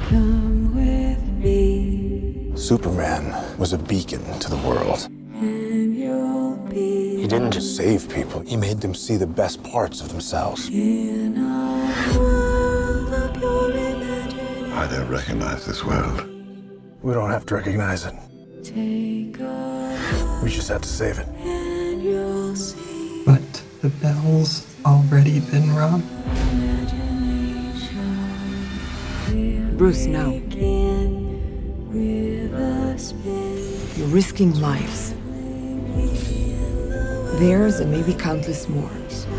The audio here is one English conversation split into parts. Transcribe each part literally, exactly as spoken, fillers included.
Come with me. Superman was a beacon to the world. And you'll be He didn't just save people, he made them see the best parts of themselves. in a world of pure imagination. I don't recognize this world. We don't have to recognize it. Take a We just have to save it. and you'll see But the bell's already been rung. imagination. Bruce, no. Begin with a spin. You're risking lives. Theirs and maybe countless more.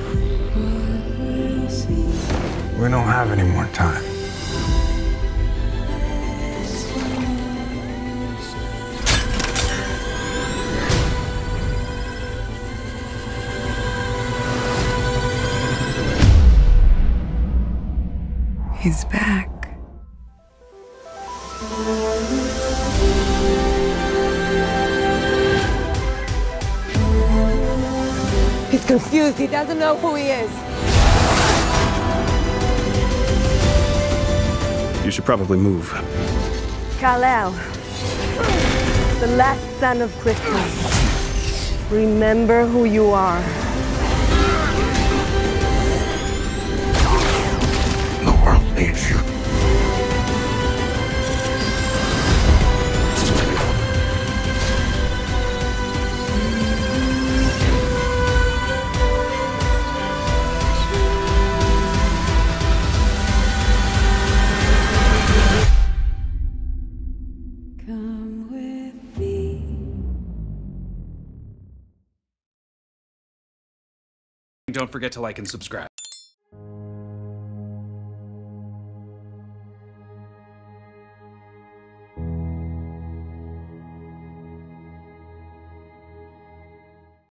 We'll see. We don't have any more time. He's back. He's confused. He doesn't know who he is. You should probably move. Kal-El, the last son of Christmas. Remember who you are. The world needs you. Come with me. Don't forget to like and subscribe.